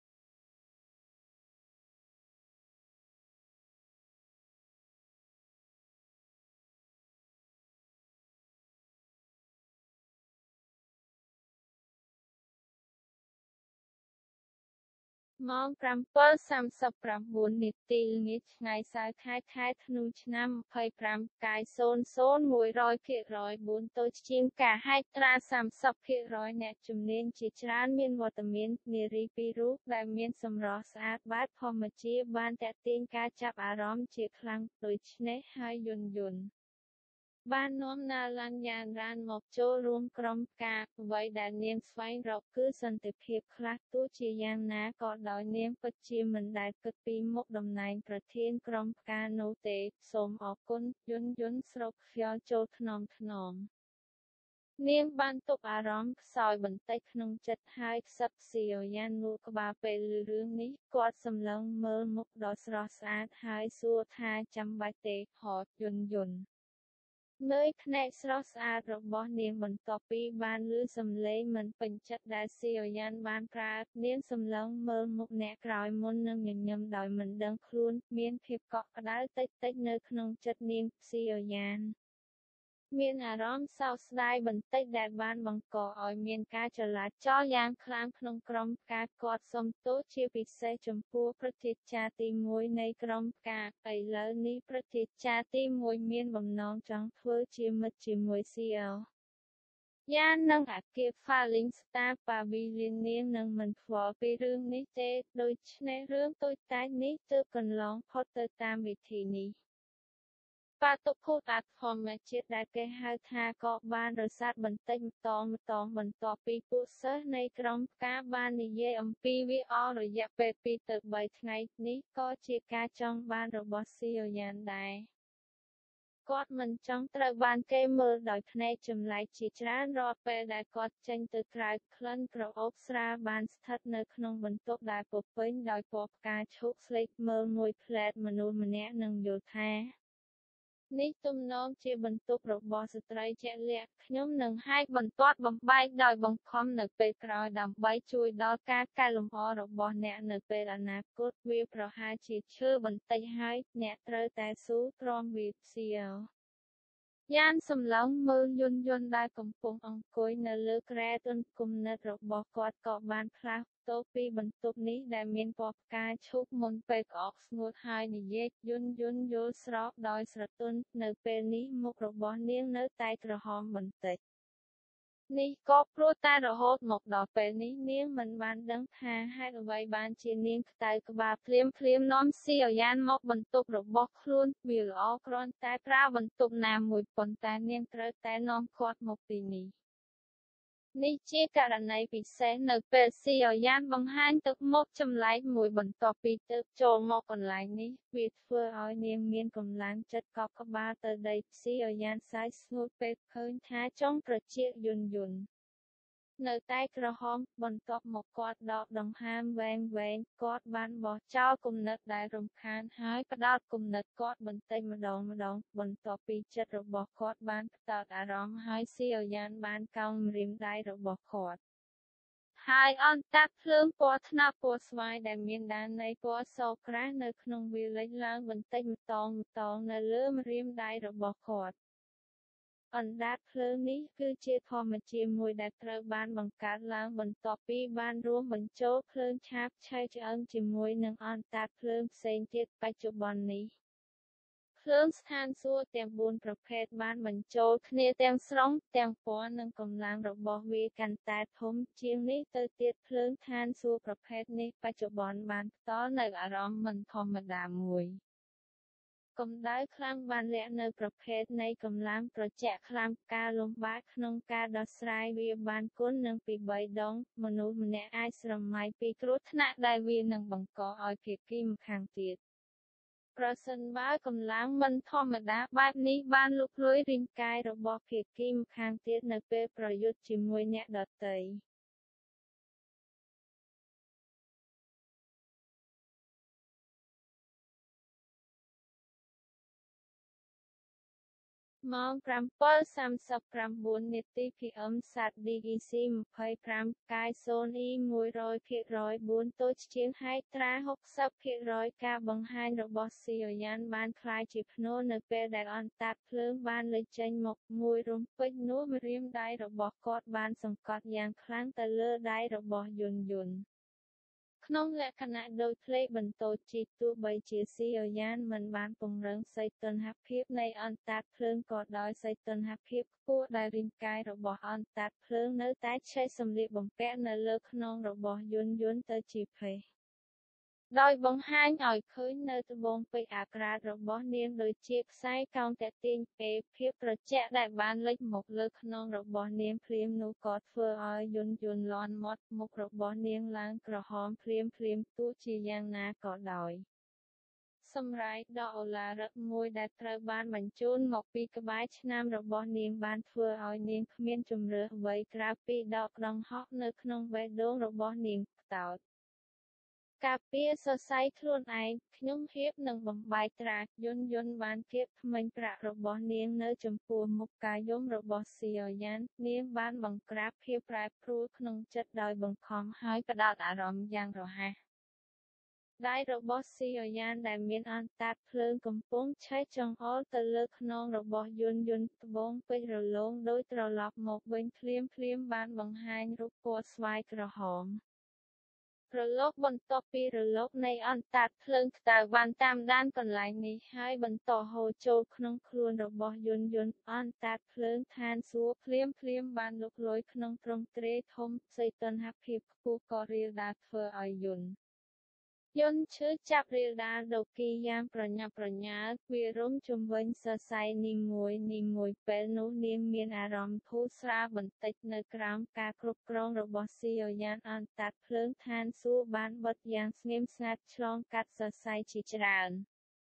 [SPEAKER 1] ម៉ោង ប្រាំពីរសាមសិបប្រាំបួន នាទីល្ងាចថ្ងៃសៅរ៍ខែខែធ្នូឆ្នាំម្ភៃប្រាំកាយศูนย์ ศูนย์ មួយរយភាគរយបួនតូចជាងការហែកត្រាសាមសិបភាគរយអ្នកជំនាញជាច្រើនមានវត្តមាននារីពីររូបដែលមានសម្រស់ស្អាតបែបធម្មជាតិបានទាក់ទាញការចាប់អារម្មណ៍ជាខ្លាំងដូច្នេះហើយយន្តយន្តបាននាំណាឡាន់យ៉ានរ៉ានមកចូលរួមក្រុមការអ្វីដែលនាងស្វែងរកគឺសន្តិភាពខ្លះទោះជាយ៉ាងណាក៏ដោយនាងពិតជាមិនដែលគិតពីមុខតំណែងប្រធានក្រុមការនោះទេសូមអរគុណយន្តយន្តស្រុកខ្យល់ចូលថ្នមថ្នមនាងបានទុកអារម្មណ៍ខ្សោយបន្តិចក្នុងចិត្តហើយខ្សឹបស៊ីអយ៉ានងក់ក្បាលពេលឮរឿងនេះគាត់សម្លឹងមើលមុខដ៏ស្រស់ស្អាតហើយសួរថាចាំបាច់ទេហ៎យន្តយន្តនើយភ្នែកស្រស់ស្អាតរបស់នាងបន្ទាប់ពីបានឮសំឡេងមិនពេញចិត្តដែលស៊ីអយ៉ានបានប្រើនាងសម្លឹងមើលមុខអ្នកក្រោយមុននឹងញញឹមដោយមិនដឹងខ្លួនមានភាពកក់ក្ដៅតិចតិចនៅក្នុងចិត្តនាងស៊ីអយ៉ានមានអារម្មណ៍សោកស្ដាយបន្តិចដែលបានបង្កឲ្យមានការចលាចលយ៉ាងខ្លាំងក្នុងក្រុមការគាត់សុំទោសជាពិសេសចំពោះព្រឹទ្ធាចារ្យទីមួយនៃក្រុមការឥឡូវនេះព្រឹទ្ធាចារ្យទីមួយមានបំណងចង់ធ្វើជាមិត្តជាមួយស៊ីអយ៉ាននិងអគារ Falling Star Pavilion នាងនឹងមិនខ្វល់ពីរឿងនេះទេដូច្នេះរឿងតូចតាចនេះទើបកន្លងផុតទៅតាមវិធីនេះបាតុភូតធម្មជាតិដែលគេហៅថាក៏បានរសាត់បន្តិចម្តងម្តងបន្ទាប់ពីពួកសិស្សនៃក្រុមការបាននិយាយអំពីវាអស់រយៈពេលពីរទៅបីថ្ងៃនេះក៏ជាការចង់បានរបស់ស៊ីអយ៉ានដែរគាត់មិនចង់ត្រូវបានគេមើលដោយភ្នែកចម្លែកជាច្រើនរាល់ពេលដែលគាត់ចេញទៅក្រៅក្លិនក្រអូបស្រាលបានស្ថិតនៅក្នុងបន្ទប់ដែលពោរពេញដោយពណ៌ផ្កាឈូកស្លេកមើលមួយផ្លែតមនុស្សម្នាក់នឹងយល់ថានេះទំនងជាបន្ទប់របស់ស្ត្រីជាក់លាក់ខ្ញុំនឹងហែកបន្ទាត់បំបែកដោយបង្ខំនៅពេលក្រោយដើម្បីជួយដល់ការកែលម្អរបស់អ្នកនៅពេលអនាគតវាប្រហែលជាឈើបន្តិចហើយអ្នកត្រូវតែស៊ូទ្រាំវាផ្សៀវយ៉ានសម្លឹងមើលយន្តយន្តដែលកំពុងអង្គុយនៅលើគ្រែទន់គំនិតរបស់គាត់ក៏បានផ្លាស់ប្តូរពីបន្ទប់នេះដែលមានពណ៌ផ្កាឈូកមុនពេលក្អកស្ងួតហើយនិយាយយន្តយន្តយល់ស្របដោយស្រទន់នៅពេលនេះមុខរបស់នាងនៅតែក្រហមបន្តិចនេះក៏ព្រោះតែរហូតមកដល់ពេលនេះនាងមិនបានដឹងថាហេតុអ្វីបានជានាងខ្តៅក្បាលភ្លាមភ្លាមនាំស៊ីអយ៉ានមកបន្ទប់របស់ខ្លួនវាល្អគ្រាន់តែប្រើបន្ទប់ណាមួយប៉ុន្តែនាងត្រូវតែនាំគាត់មកទីនេះនេះជាករណីពិសេសនៅពេលស៊ីអយ៉ានបង្ហាញទឹកមុខចម្លែកមួយបន្ទាប់ពីទើបចូលមកកន្លែងនេះវាធ្វើឲ្យនាងមានកម្លាំងចិត្តកប់ក្បាលទៅដីស៊ីអយ៉ានសាយស្ងួតពេលឃើញថាចុងត្រចៀកយន្តយន្តនៅតែក្រហមបន្ទាប់មកគាត់ដកដង្ហើមវែងវែងគាត់បានបោះចោលគំនិតដែលរំខានហើយផ្ដោតគំនិតគាត់បន្តិចម្ដងម្ដងបន្ទាប់ពីចិត្តរបស់គាត់បានផ្ដោតអារម្មណ៍ហើយស៊ីអយ៉ានបានកោងម្រាមដៃរបស់គាត់ហើយអន្តាក់ភ្លើងពណ៌ត្នោតពណ៌ស្វាយដែលមានដាននៃពណ៌សក្រាស់នៅក្នុងវាលេចឡើងបន្តិចម្តងម្តងនៅលើម្រាមដៃរបស់គាត់អណ្ដាតភ្លើងនេះគឺជាធម្មជាមួយដែលត្រូវបានបង្កើតឡើងបន្ទាប់ពីបានរួមបញ្ចូលភ្លើងឆាបឆេះឆ្អឹងជាមួយនឹងអណ្ដាតភ្លើងផ្សេងទៀតបច្ចុប្បន្ននេះភ្លើងស្ថានសួគ៌ទាំងបួនប្រភេទបានបញ្ចូលគ្នាទាំងស្រុងទាំងពណ៌និងកម្លាំងរបស់វាកាន់តែធំជាងនេះទៅទៀតភ្លើងស្ថានសួគ៌ប្រភេទនេះបច្ចុប្បន្នបានផ្ដល់នូវអារម្មណ៍មិនធម្មតាមួយកម្ដៅខ្លាំងបានលាក់នៅប្រភេទនៃកម្លាំងត្រជាក់ខ្លាំងការលំបាកក្នុងការដោះស្រាយវាបានគុណនឹងពីបីដងមនុស្សម្នាក់អាចស្រមៃពីគ្រោះថ្នាក់ដែលវានឹងបង្កឲ្យភាគីម្ខាងទៀតប្រសិនបើកម្លាំងមិនធម្មតាបែបនេះបានលុកលុយរាងកាយរបស់ភាគីម្ខាងទៀតនៅពេលប្រយុទ្ធជាមួយអ្នកដទៃម៉ោង ប្រាំពីរសាមសិបប្រាំបួន នាទី ភី អឹម សាត់ ឌី អ៊ី ស៊ី ยี่สิบห้า កាយ សូនី មួយរយភាគរយបួន តូចជាងហែកត្រា หกสิบភាគរយ ការបង្ហាញរបស់ស៊ីអយ៉ានបានក្លាយជាភ្នូរនៅពេលដែលអណ្ដាតភ្លើងបានលេចចេញមកមួយរំពេចនោះម្រាមដៃរបស់គាត់បានសង្កត់យ៉ាងខ្លាំងទៅលើដៃរបស់យន្តយន្តក្នុងលក្ខណៈដូចផ្លេកបន្ទោជីកទោះបីជាស៊ីអយ៉ានមិនបានពង្រឹងសីតុណ្ហភាពនៃអណ្ដាតភ្លើងក៏ដោយសីតុណ្ហភាពខ្ពស់ដែលរាងកាយរបស់អណ្ដាតភ្លើងនៅតែឆេះសម្លៀកបំពាក់នៅលើខ្នងរបស់យន្តយន្តទៅជាភេសដោយបង្ហាញឲ្យឃើញនៅត្បូងពេជ្រអាក្រាតរបស់នាងដូចជាខ្សែកោងទាក់ទាញពេលភាពត្រជាក់ដែលបានលេចមកលើខ្នងរបស់នាងភ្លាមនោះក៏ធ្វើឲ្យយន្តយន្តលាន់មាត់មុខរបស់នាងឡើងក្រហមភ្លាមភ្លាមទោះជាយ៉ាងណាក៏ដោយសម្រែកដ៏ឱឡារិកមួយដែលត្រូវបានបញ្ជូនមកពីក្បែរឆ្នាំរបស់នាងបានធ្វើឲ្យនាងគ្មានជម្រើសអ្វីក្រៅពីដកដង្ហក់នៅក្នុងបេះដូងរបស់នាងផ្តោតការពារសរសៃខ្លួនឯងខ្ញុំហៀបនឹងបំបែកត្រាយន្តយន្តបានគៀបធ្មេញប្រាក់របស់នាងនៅចំពោះមុខការយំរបស់ស៊ីអយ៉ាននាងបានបង្ក្រាបភាពប្រែប្រួលក្នុងចិត្តដោយបង្ខំហើយផ្ដោតអារម្មណ៍យ៉ាងរហ័សដៃរបស់ស៊ីអយ៉ានដែលមានអណ្ដាតភ្លើងកំពុងឆេះចង្អុលទៅលើខ្នងរបស់យន្តយន្តត្បូងពេជ្ររលោងដោយត្រឡប់មកវិញភ្លាមភ្លាមបានបង្ហាញរូបពណ៌ស្វាយក្រហមរលកបន្ទាប់ពីរលកនៃអណ្ដាតភ្លើងក្តៅបានតាមដានកន្លែងនេះហើយបន្តហូរចូលក្នុងខ្លួនរបស់យន្តយន្តអណ្ដាតភ្លើងឋានសួគ៌ភ្លាមភ្លាមបានលុកលុយក្នុងទ្រង់ទ្រាយធំសីតុណ្ហភាពខ្ពស់ក៏រាលដាលធ្វើឲ្យយន្តយន្តឈឺចាប់រាលដាលដូគីយ៉ាងប្រញាប់ប្រញាល់វារុំជំវិញសរសៃនីមួយនីមួយពេលនោះនាងមានអារម្មណ៍ធូរស្រាលបន្តិចនៅក្រោមការគ្រប់គ្រងរបស់ស៊ីអយ៉ានអណ្ដាតភ្លើងឋានសួគ៌បានបិទយ៉ាងស្ងៀមស្ងាត់ឆ្លងកាត់សរសៃជាច្រើន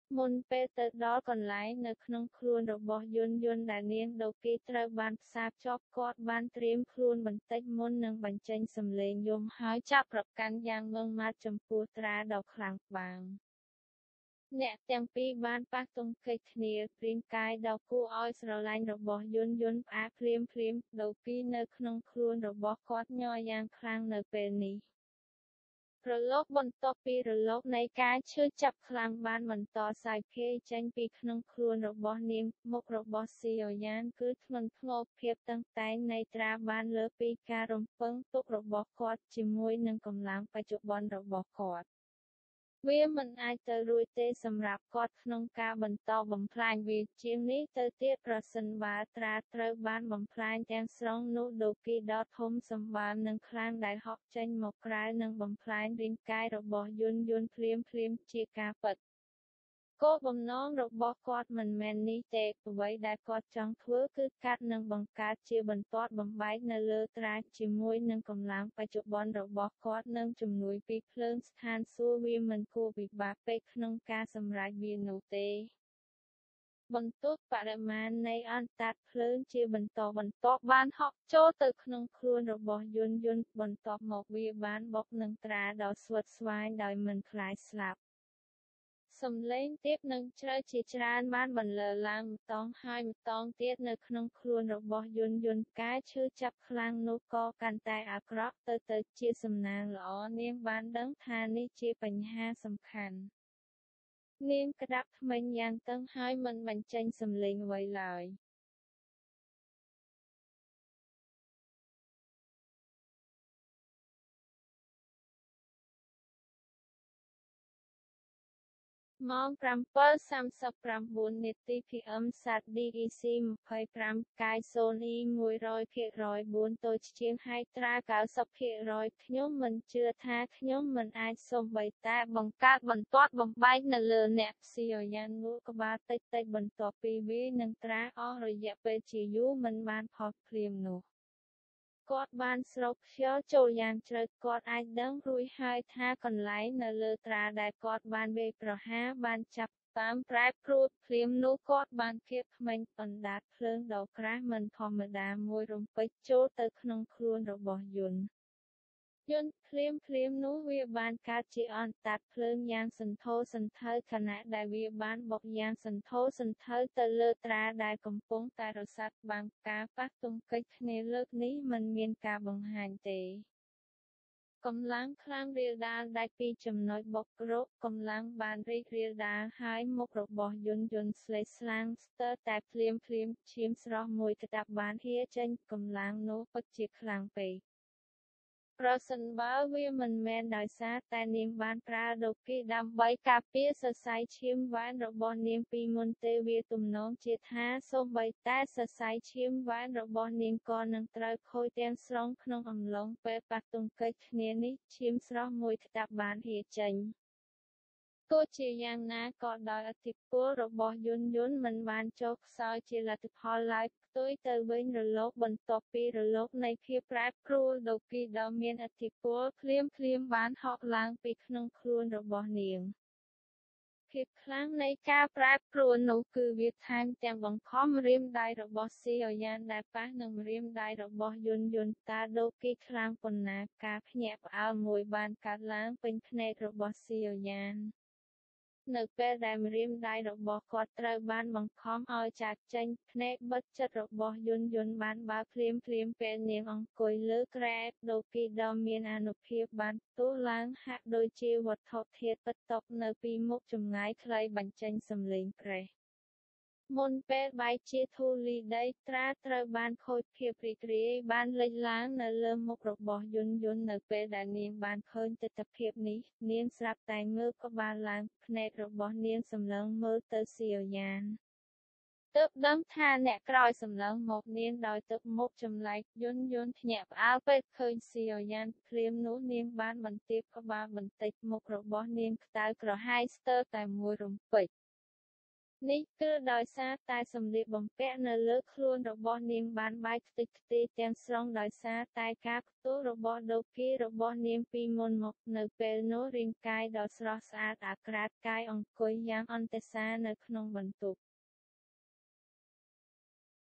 [SPEAKER 1] មុនពេលទៅដល់កន្លែងនៅក្នុងខ្លួនរបស់យន្តយន្តដែលនាងដូគីត្រូវបានផ្សារភ្ជាប់គាត់បានត្រៀមខ្លួនបន្តិចមុននឹងបញ្ចេញសំឡេងយំហើយចាប់ប្រកាន់យ៉ាងម៉ឺងម៉ាត់ចំពោះត្រាដ៏ខ្លាំងក្បាំង អ្នកទាំងពីរបានប៉ះទង្គិចគ្នាព្រាងកាយដ៏គួរឲ្យស្រឡាញ់របស់យន្តយន្តផ្អាកភ្លាមភ្លាមដូគីនៅក្នុងខ្លួនរបស់គាត់ញ័រយ៉ាងខ្លាំងនៅពេលនេះ រលកបន្ទាប់ពីរលកនៃការឈឺចាប់ខ្លាំងបានបន្តសាយភាយចេញពីក្នុងខ្លួនរបស់នាងមុខរបស់ស៊ីយ៉ូយ៉ានគឺធ្ងន់ធ្ងរភាពតឹងតែងនៃត្រាបានលើសពីការរំពឹងទុករបស់គាត់ជាមួយនឹងកម្លាំងបច្ចុប្បន្នរបស់គាត់ វាមិនអាចទៅរួចទេសម្រាប់គាត់ក្នុងការបន្តបំផ្លាញវាជាងនេះទៅទៀតប្រសិនបើត្រាត្រូវបានបំផ្លាញទាំងស្រុងនោះដូគីដ៏ធំសម្បើមនិងខ្លាំងដែលហក់ចេញមកក្រៅនឹងបំផ្លាញរាងកាយរបស់យន្តយន្តភ្លាមភ្លាមជាការពិត គោលបំណងរបស់គាត់មិនមែននេះទេអ្វីដែលគាត់ចង់ធ្វើគឺកាត់និងបង្កើតជាបន្ទាត់បំបែកនៅលើត្រាជាមួយនឹងកម្លាំងបច្ចុប្បន្នរបស់គាត់និងជំនួយពីភ្លើងស្ថានសួគ៌វាមិនគួរពិបាកពេកក្នុងការសម្រេចវានោះទេ បន្ទុកបរិមាណនៃអណ្តាតភ្លើងជាបន្តបន្ទាប់បានហក់ចូលទៅក្នុងខ្លួនរបស់យន្តយន្តបន្ទាប់មកវាបានបុកនឹងត្រាដ៏ស្វិតស្វាញដោយមិនខ្លាចស្លាប់ សំឡេងទាបនិងជ្រៅជាច្រើនបានបន្លឺឡើងម្តងហើយម្តងទៀតនៅក្នុងខ្លួនរបស់យន្តយន្តការឈឺចាប់ខ្លាំងនោះក៏កាន់តែអាក្រក់ទៅទៅជាសំណាងល្អនាងបានដឹងថានេះជាបញ្ហាសំខាន់ នាងក្តាប់ធ្មេញយ៉ាងតឹងហើយមិនបញ្ចេញសំឡេងអ្វីឡើយ ម៉ោង ប្រាំពីរសាមសិបប្រាំបួន នាទី ភី អឹម សាត ឌី អ៊ី ស៊ី ยี่สิบห้า កាយ Sony មួយរយភាគរយបួន តូចជាងហែកត្រា เก้าสิบភាគรย ខ្ញុំមិនជឿថាខ្ញុំមិនអាចសូម្បីតែបង្កើតបន្ទាត់បំបែកនៅលើអ្នកស៊ីយ៉ូយ៉ានងក់ក្បាលតិចតិចបន្ទាប់ពីវាយនឹងត្រាអស់រយៈពេលជាយូរមិនបានផុតភ្លាមនោះ គាត់បានស្រូបខ្យល់ចូលយ៉ាងជ្រៅគាត់អាចដឹងរួចហើយថាកន្លែងនៅលើត្រាដែលគាត់បានវាយប្រហារបានចាប់តាមប្រែប្រួលភ្លាមនោះគាត់បានគៀបធ្មេញអណ្ដាតភ្លើងដ៏ក្រាស់មិនធម្មតាមួយរំពេចចូលទៅក្នុងខ្លួនរបស់យន្ត យន្តភ្លាមភ្លាមនោះវាបានកើតជាអណ្តាតភ្លើងយ៉ាងសន្ធោសន្ធៅខណៈដែលវាបានបុកយ៉ាងសន្ធោសន្ធៅទៅលើត្រាដែលកំពុងតែរសាត់បាំងការប៉ះទង្គិចគ្នាលើកនេះមិនមានការបង្ហាញទេ កម្លាំងខ្លាំងរាលដាលដាច់ពីចំណុចបុករកកម្លាំងបានរីករាលដាលហើយមុខរបស់យន្តយន្តស្លេកស្លាំងស្ទើរតែភ្លាមភ្លាមឈាមស្រស់មួយក្តាប់បានហៀចេញកម្លាំងនោះពិតជាខ្លាំងពេក ប្រសិនបើវាមិនមែនដោយសារតែនាងបានប្រើដូគីដើម្បីការពារសរសៃឈាមវ៉ែនរបស់នាងពីមុនទេវាទំនងជាថាសូម្បីតែសរសៃឈាមវ៉ែនរបស់នាងក៏នឹងត្រូវខូចទាំងស្រុងក្នុងអំឡុងពេលប៉ះទង្គិចគ្នានេះឈាមស្រស់មួយក្តាប់បានហៀចេញ ទោះជាយ៉ាងណាក៏ដោយឥទ្ធិពលរបស់យន្តយន្តមិនបានចុះខ្សោយជាលទ្ធផលឡើយផ្ទុយទៅវិញរលកបន្ទាប់ពីរលកនៃភាពប្រែប្រួលដូគីដ៏មានឥទ្ធិពលភ្លាមភ្លាមបានហក់ឡើងពីក្នុងខ្លួនរបស់នាង ភាពខ្លាំងនៃការប្រែប្រួលនោះគឺវាថែមទាំងបង្ខំម្រាមដៃរបស់ស៊ីយ៉ូយ៉ានដែលប៉ះនឹងម្រាមដៃរបស់យន្តយន្តតើដូគីខ្លាំងប៉ុណ្ណាការភ្ញាក់ផ្អើលមួយបានកើតឡើងពេញភ្នែករបស់ស៊ីយ៉ូយ៉ាន នៅពេលដែលម្រាមដៃរបស់គាត់ត្រូវបានបង្ខំឲ្យចាកចេញភ្នែកបិទជិតរបស់យន្តយន្តបានបើកភ្លាមភ្លាមពេលនាងអង្គុយលើគ្រែដូគីដ៏មានអានុភាពបានផ្ទុះឡើងហាក់ដូចជាវត្ថុធាតុពិតតុនៅពីមុខចម្ងាយខ្លីបញ្ចេញសំឡេងប្រេះ មុនពេលបែកជាធូលីដីត្រាត្រូវបានខូចភាពរីករាយបានលេចឡើងនៅលើមុខរបស់យន្តយន្តនៅពេលដែលនាងបានឃើញទិដ្ឋភាពនេះនាងស្រាប់តែងើបក្បាលឡើងភ្នែករបស់នាងសម្លឹងមើលទៅស៊ីយ៉ូយ៉ាន ទើបដឹងថាអ្នកក្រោយសម្លឹងមកនាងដោយទឹកមុខចម្លែកយន្តយន្តភ្ញាក់ផ្អើលពេលឃើញស៊ីយ៉ូយ៉ានភ្លាមនោះនាងបានបន្ទាបក្បាលបន្តិចមុខរបស់នាងក្តៅក្រហាយស្ទើរតែមួយរំពេចនេះគឺដោយសារតែសម្លៀកបំពាក់នៅលើខ្លួនរបស់នាងបានបែកខ្ទេចខ្ទីទាំងស្រុងដោយសារតែការផ្ទុះរបស់ដូគីរបស់នាងពីមុនមក នៅពេលនោះរាងកាយដ៏ស្រស់ស្អាតអាក្រាតកាយអង្គុយយ៉ាងអន្ទេសានៅក្នុងបន្ទប់